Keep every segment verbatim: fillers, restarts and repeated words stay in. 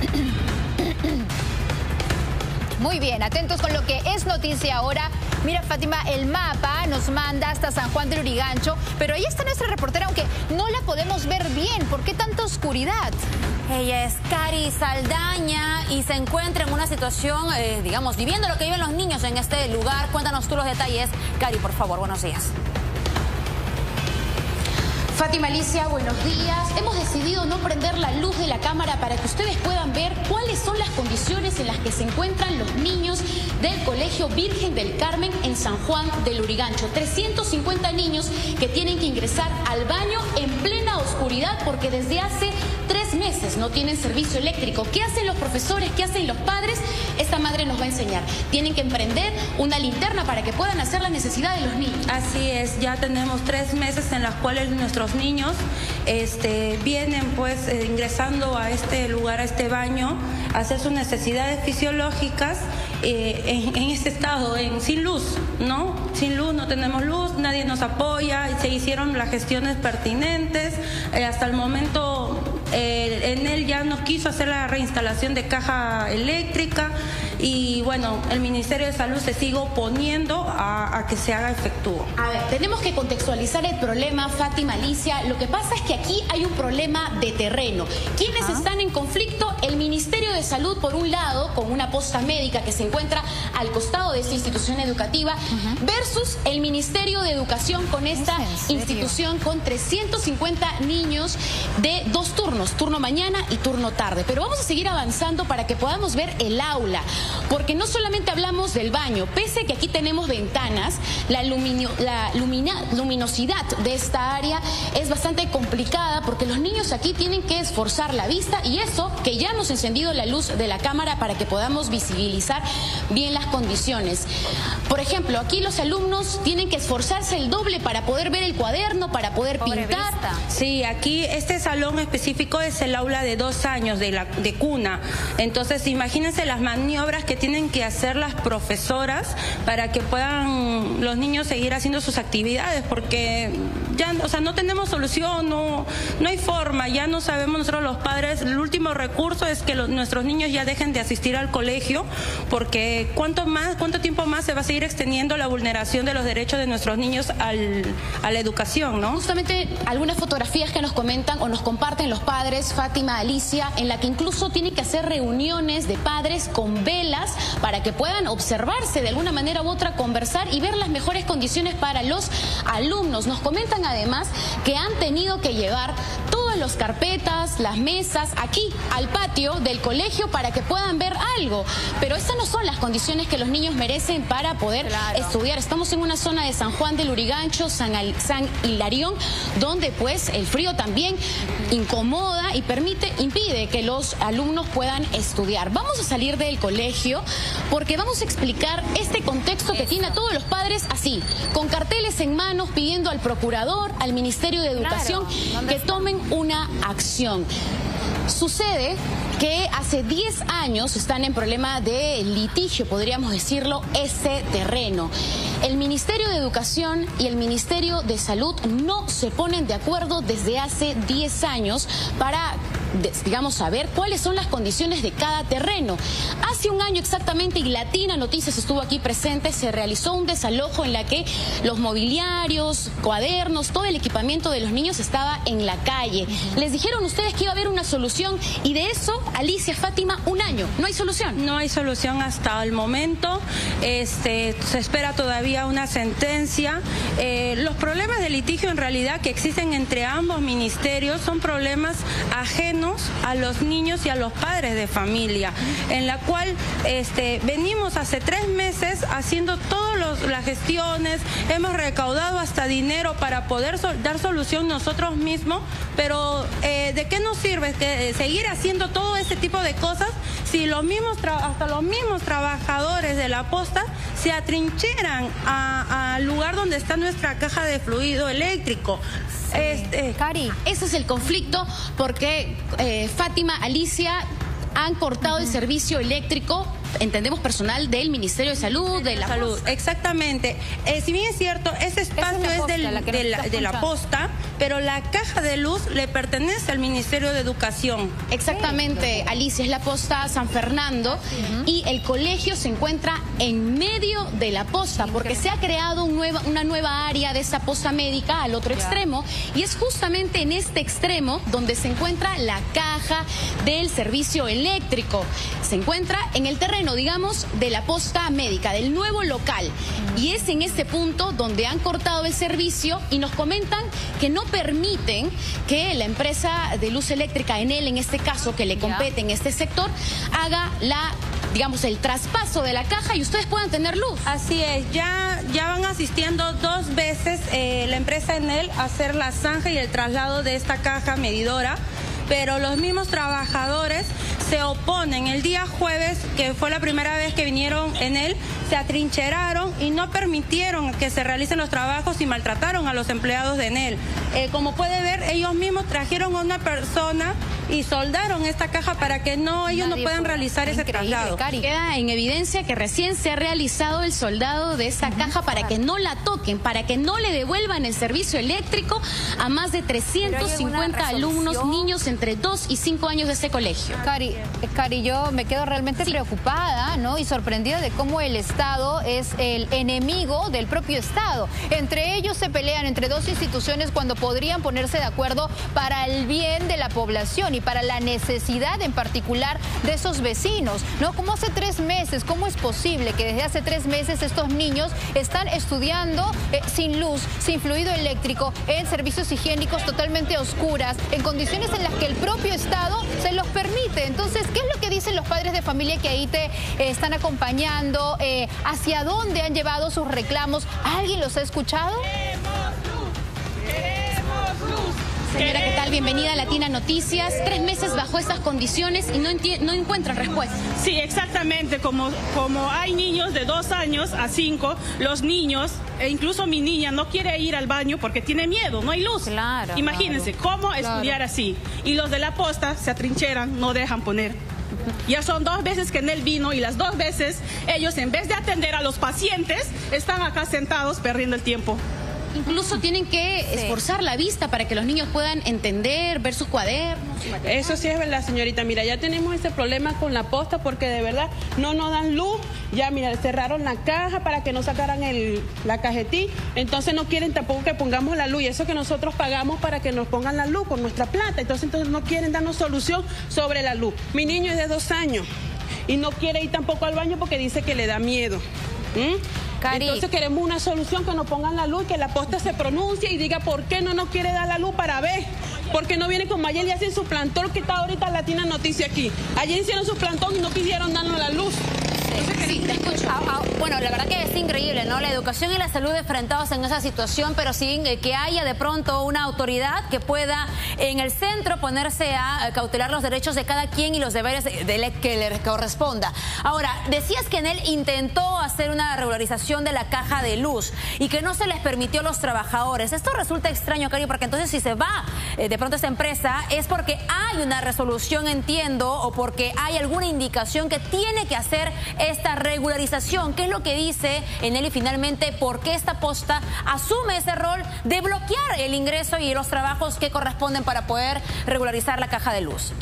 Muy bien, atentos con lo que es noticia ahora. Mira, Fátima, el mapa nos manda hasta San Juan del Lurigancho, pero ahí está nuestra reportera, aunque no la podemos ver bien. ¿Por qué tanta oscuridad? Ella es Cari Saldaña y se encuentra en una situación, eh, digamos, viviendo lo que viven los niños en este lugar. Cuéntanos tú los detalles. Cari, por favor, buenos días. Fátima, Alicia, buenos días. Hemos decidido no prender la luz de la cámara para que ustedes puedan ver cuáles son las condiciones en las que se encuentran los niños del Colegio Virgen del Carmen en San Juan del Lurigancho. trescientos cincuenta niños que tienen que ingresar al baño en plena oscuridad porque desde hace tres meses no tienen servicio eléctrico. ¿Qué hacen los profesores? ¿Qué hacen los padres? Esta madre nos va a enseñar. Tienen que emprender una linterna para que puedan hacer la necesidad de los niños. Así es, ya tenemos tres meses en las cuales nuestros niños este, vienen pues eh, ingresando a este lugar, a este baño, a hacer sus necesidades fisiológicas eh, en, en este estado, en, sin luz, ¿no? Sin luz, no tenemos luz, nadie nos apoya, y se hicieron las gestiones pertinentes, eh, hasta el momento eh, en él ya nos quiso hacer la reinstalación de caja eléctrica y bueno, el Ministerio de Salud se sigue oponiendo a, a que se haga efectivo. A ver, tenemos que contextualizar el problema, Fátima, Alicia. Lo que pasa es que aquí hay un problema de terreno. ¿Quiénes Ajá. están en conflicto? El Ministerio de Salud, por un lado, con una posta médica que se encuentra al costado de esta institución educativa, uh-huh. versus el Ministerio de Educación con esta institución con trescientos cincuenta niños de dos turnos, turno mañana y turno tarde. Pero vamos a seguir avanzando para que podamos ver el aula. Porque no solamente hablamos del baño, pese a que aquí tenemos ventanas, la, lumino, la lumina, luminosidad de esta área es bastante complicada porque los niños aquí tienen que esforzar la vista y eso que ya hemos encendido la luz de la cámara para que podamos visibilizar bien las condiciones. Por ejemplo, aquí los alumnos tienen que esforzarse el doble para poder ver el cuaderno, para poder Pobre pintar. Vista. Sí, aquí este salón específico es el aula de dos años de, la, de cuna. Entonces, imagínense las maniobras que tienen que hacer las profesoras para que puedan los niños seguir haciendo sus actividades, porque ya, o sea, no tenemos solución, no, no hay forma, ya no sabemos nosotros los padres, el último recurso es que los, nuestros niños ya dejen de asistir al colegio, porque cuánto más, cuánto tiempo más se va a seguir extendiendo la vulneración de los derechos de nuestros niños al, a la educación, ¿no? Justamente algunas fotografías que nos comentan o nos comparten los padres, Fátima, Alicia, en la que incluso tienen que hacer reuniones de padres con velas para que puedan observarse de alguna manera u otra, conversar y ver las mejores condiciones para los alumnos. Nos comentan además que han tenido que llevar todas las carpetas, las mesas aquí al patio del colegio para que puedan ver algo, pero esas no son las condiciones que los niños merecen para poder claro. estudiar. Estamos en una zona de San Juan del Lurigancho, San, Al San Hilarión, donde pues el frío también incomoda y permite, impide que los alumnos puedan estudiar. Vamos a salir del colegio porque vamos a explicar este contexto que tiene a todos los padres así, con carteles en manos pidiendo al procurador, al Ministerio de Educación claro. que tomen una acción. Sucede que hace diez años están en problema de litigio, podríamos decirlo, ese terreno. El Ministerio de Educación y el Ministerio de Salud no se ponen de acuerdo desde hace diez años para, digamos, saber cuáles son las condiciones de cada terreno. Hace un año exactamente, y Latina Noticias estuvo aquí presente, se realizó un desalojo en la que los mobiliarios, cuadernos, todo el equipamiento de los niños estaba en la calle. Les dijeron ustedes que iba a haber una solución y de eso, Alicia, Fátima, un año. No hay solución. No hay solución hasta el momento. Este, se espera todavía una sentencia. Eh, los problemas de litigio en realidad que existen entre ambos ministerios son problemas ajenos a los niños y a los padres de familia, en la cual este, venimos hace tres meses haciendo todas las gestiones, hemos recaudado hasta dinero para poder sol dar solución nosotros mismos, pero eh, ¿de qué nos sirve que, eh, seguir haciendo todo ese tipo de cosas si los mismos hasta los mismos trabajadores de la posta se atrincheran al lugar donde está nuestra caja de fluido eléctrico? Sí. Este, Cari, ese es el conflicto porque eh, Fátima, Alicia, han cortado uh-huh. el servicio eléctrico entendemos, personal del Ministerio de Salud, de la Salud. Posta. Exactamente. Eh, si bien es cierto, ese espacio es, es posta, del, la de, la, de la posta, pero la caja de luz le pertenece al Ministerio de Educación. Exactamente, Alicia, es la posta San Fernando uh-huh. y el colegio se encuentra en medio de la posta porque se ha creado un nueva, una nueva área de esa posta médica al otro yeah. extremo y es justamente en este extremo donde se encuentra la caja del servicio eléctrico. Se encuentra en el terreno, digamos, de la posta médica, del nuevo local. Uh-huh. Y es en ese punto donde han cortado el servicio y nos comentan que no permiten que la empresa de luz eléctrica, Enel en este caso, que le compete yeah. en este sector, haga la, digamos, el traspaso de la caja y ustedes puedan tener luz. Así es, ya, ya van asistiendo dos veces eh, la empresa Enel a hacer la zanja y el traslado de esta caja medidora, pero los mismos trabajadores se oponen. El día jueves, que fue la primera vez que vinieron Enel, se atrincheraron y no permitieron que se realicen los trabajos y maltrataron a los empleados de Enel. Eh, como puede ver, ellos mismos trajeron a una persona y soldaron esta caja para que no ellos Nadie no puedan realizar ese traslado. Cari. Queda en evidencia que recién se ha realizado el soldado de esta uh-huh. caja para que no la toquen, para que no le devuelvan el servicio eléctrico a más de trescientos cincuenta alumnos, niños entre dos y cinco años de este colegio. Cari, Cari, yo me quedo realmente sí. preocupada, ¿no? Y sorprendida de cómo el Estado es el enemigo del propio Estado. Entre ellos se pelean entre dos instituciones cuando podrían ponerse de acuerdo para el bien de la población y para la necesidad en particular de esos vecinos, ¿no? Como hace tres meses, ¿cómo es posible que desde hace tres meses estos niños están estudiando eh, sin luz, sin fluido eléctrico, en servicios higiénicos totalmente oscuras, en condiciones en las que el propio Estado se los permite? Entonces, ¿qué es lo que dicen los padres de familia que ahí te eh, están acompañando? Eh, ¿Hacia dónde han llevado sus reclamos? ¿Alguien los ha escuchado? ¡Queremos luz! ¡Queremos luz! Señora, ¿qué tal? Bienvenida a Latina Noticias. Tres meses bajo estas condiciones y no, no encuentran respuesta. Sí, exactamente. Como, como hay niños de dos años a cinco, los niños, e incluso mi niña, no quiere ir al baño porque tiene miedo, no hay luz. Claro. Imagínense, claro, ¿cómo claro. estudiar así? Y los de la posta se atrincheran, no dejan poner. Ya son dos veces que Enel vino y las dos veces ellos, en vez de atender a los pacientes, están acá sentados perdiendo el tiempo. Incluso tienen que sí. esforzar la vista para que los niños puedan entender, ver sus cuadernos. Eso sí es verdad, señorita. Mira, ya tenemos ese problema con la posta porque de verdad no nos dan luz. Ya, mira, cerraron la caja para que no sacaran el, la cajetín. Entonces no quieren tampoco que pongamos la luz. Y eso que nosotros pagamos para que nos pongan la luz con nuestra plata. Entonces, entonces no quieren darnos solución sobre la luz. Mi niño es de dos años y no quiere ir tampoco al baño porque dice que le da miedo. ¿Mm? Cari. Entonces queremos una solución, que nos pongan la luz, que la posta se pronuncie y diga por qué no nos quiere dar la luz para ver. Porque no viene como ayer y hacen su plantón, que está ahorita Latina Noticia aquí. Ayer hicieron su plantón y no quisieron darnos la luz. Sí, te escucho. Ah, ah, bueno, la verdad que es increíble, ¿no? La educación y la salud enfrentados en esa situación, pero sin eh, que haya de pronto una autoridad que pueda en el centro ponerse a eh, cautelar los derechos de cada quien y los deberes de, de que le corresponda. Ahora, decías que Enel intentó hacer una regularización de la caja de luz y que no se les permitió a los trabajadores. Esto resulta extraño, Cari, porque entonces si se va eh, de pronto esta empresa es porque hay una resolución, entiendo, o porque hay alguna indicación que tiene que hacer esta regularización. ¿Qué es lo que dice Enel y finalmente por qué esta posta asume ese rol de bloquear el ingreso y los trabajos que corresponden para poder regularizar la caja de luz?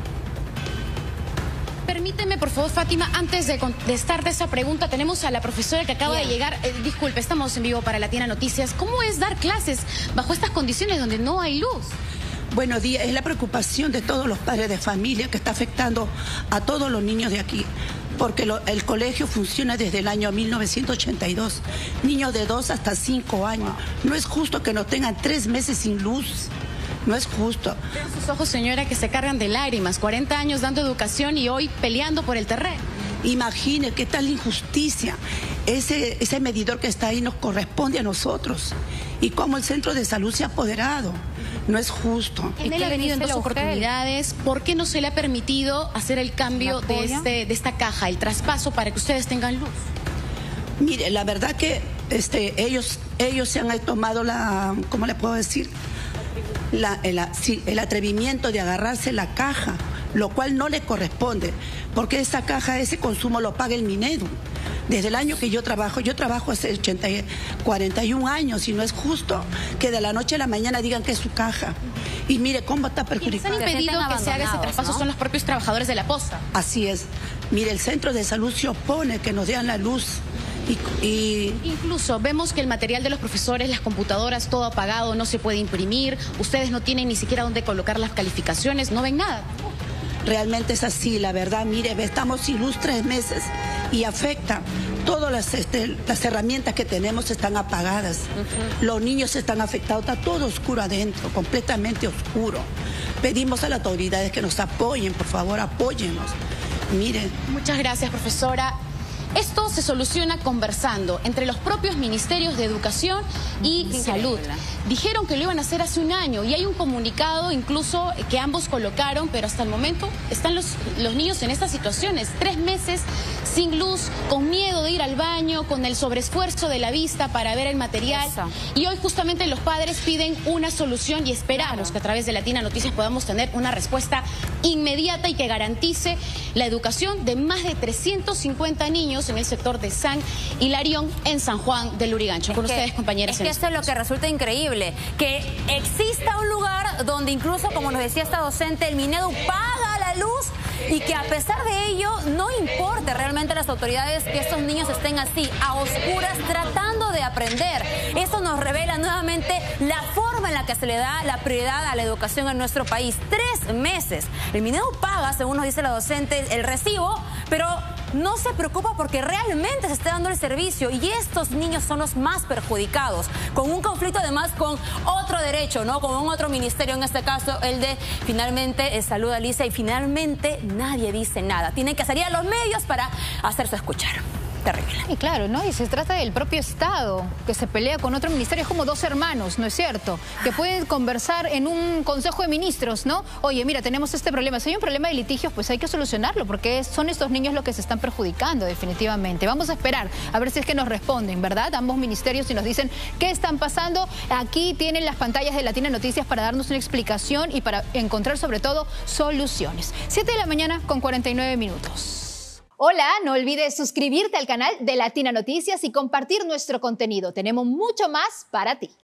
Permíteme, por favor, Fátima, antes de contestarte esa pregunta, tenemos a la profesora que acaba Bien. de llegar. Eh, disculpe, estamos en vivo para Latina Noticias. ¿Cómo es dar clases bajo estas condiciones donde no hay luz? Buenos días, es la preocupación de todos los padres de familia que está afectando a todos los niños de aquí. Porque lo, el colegio funciona desde el año mil novecientos ochenta y dos. Niños de dos hasta cinco años. No es justo que nos tengan tres meses sin luz. No es justo. Vean sus ojos, señora, que se cargan de lágrimas. cuarenta años dando educación y hoy peleando por el terreno. Imagine qué tal injusticia. Ese, ese medidor que está ahí nos corresponde a nosotros. Y cómo el centro de salud se ha apoderado. No es justo. Enel ha venido en dos oportunidades. ¿Por qué no se le ha permitido hacer el cambio de, este, de esta caja, el traspaso, para que ustedes tengan luz? Mire, la verdad que este, ellos, ellos se han tomado la, ¿cómo le puedo decir? La, el, sí, el atrevimiento de agarrarse la caja. lo cual no le corresponde, porque esa caja, ese consumo lo paga el Minedu. Desde el año que yo trabajo, yo trabajo hace ochenta, cuarenta y un años y no es justo que de la noche a la mañana digan que es su caja. Y mire cómo está perjudicado. ¿Han impedido que se haga ese traspaso? ¿No? Son los propios trabajadores de la posta. Así es. Mire, el centro de salud se opone que nos den la luz. Y, y... Incluso vemos que el material de los profesores, las computadoras, todo apagado, no se puede imprimir. Ustedes no tienen ni siquiera dónde colocar las calificaciones, no ven nada. Realmente es así, la verdad. Mire, estamos sin luz tres meses y afecta. Todas las, este, las herramientas que tenemos están apagadas. Uh-huh. Los niños están afectados, está todo oscuro adentro, completamente oscuro. Pedimos a las autoridades que nos apoyen, por favor, apóyennos. Miren. Muchas gracias, profesora. Esto se soluciona conversando entre los propios ministerios de Educación y Salud. Dijeron que lo iban a hacer hace un año y hay un comunicado incluso que ambos colocaron, pero hasta el momento están los, los niños en estas situaciones. Tres meses sin luz, con miedo de ir al baño, con el sobreesfuerzo de la vista para ver el material. Eso. Y hoy justamente los padres piden una solución y esperamos claro. que a través de Latina Noticias podamos tener una respuesta inmediata y que garantice la educación de más de trescientos cincuenta niños en el sector de San Hilarión, en San Juan del Lurigancho. Con ustedes, compañeras. Es que esto es lo que resulta increíble, que exista un lugar donde incluso, como nos decía esta docente, el Minedu paga la luz y que a pesar de ello no importe realmente a las autoridades que estos niños estén así, a oscuras, tratando de aprender. Eso nos revela nuevamente la forma en la que se le da la prioridad a la educación en nuestro país. Tres meses. El Minedu paga, según nos dice la docente, el recibo, pero no se preocupa porque realmente se está dando el servicio y estos niños son los más perjudicados, con un conflicto además con otro derecho, ¿no? Con un otro ministerio, en este caso el de finalmente eh, Salud, Alicia, y finalmente nadie dice nada. Tienen que salir a los medios para hacerse escuchar. Terrible. Y claro, ¿no? Y se trata del propio Estado, que se pelea con otro ministerio, es como dos hermanos, ¿no es cierto? Que pueden conversar en un consejo de ministros, ¿no? Oye, mira, tenemos este problema. Si hay un problema de litigios, pues hay que solucionarlo, porque son estos niños los que se están perjudicando, definitivamente. Vamos a esperar a ver si es que nos responden, ¿verdad? Ambos ministerios, y nos dicen qué están pasando. Aquí tienen las pantallas de Latina Noticias para darnos una explicación y para encontrar, sobre todo, soluciones. siete de la mañana con cuarenta y nueve minutos. Hola, no olvides suscribirte al canal de Latina Noticias y compartir nuestro contenido. Tenemos mucho más para ti.